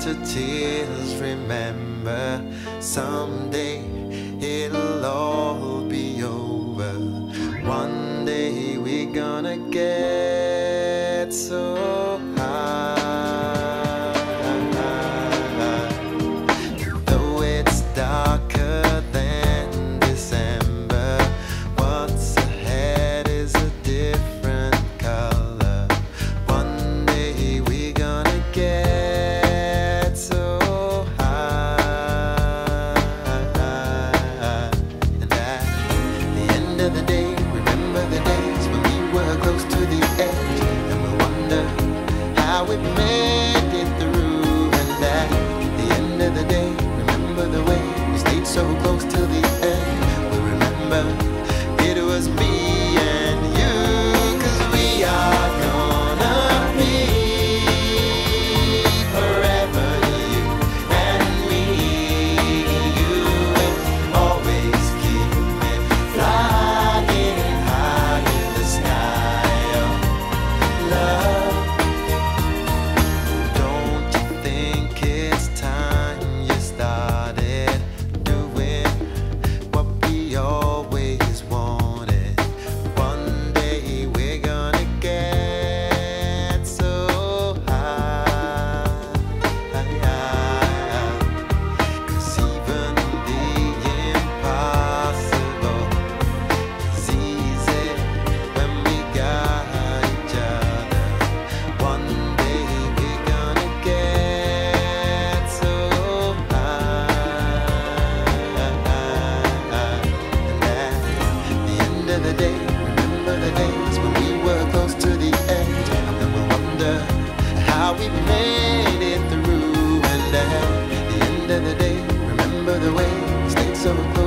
to tears. Remember, someday it'll all be over. One day we're gonna get so high. Though it's darker than December, what's ahead is a different color. One day we're gonna get so high. And at the end of the day, remember the days when we were close to the edge, and we wonder how we made it through. And at the end of the day, remember the way we stayed so close till the end. We remember it was me and you, 'cause we are gonna be forever, you and me. You will always keep me flying high in the sky of love. Don't you think it's time you started doing what we always wanted? One day we're gonna get so high. 'Cause even the impossible is easy when we got each other. One day we're gonna get so high. And at the end of the day, remember the days when we were close to the edge, and then we'll wonder how we made it through. And at the end of the day, remember the way we stayed so close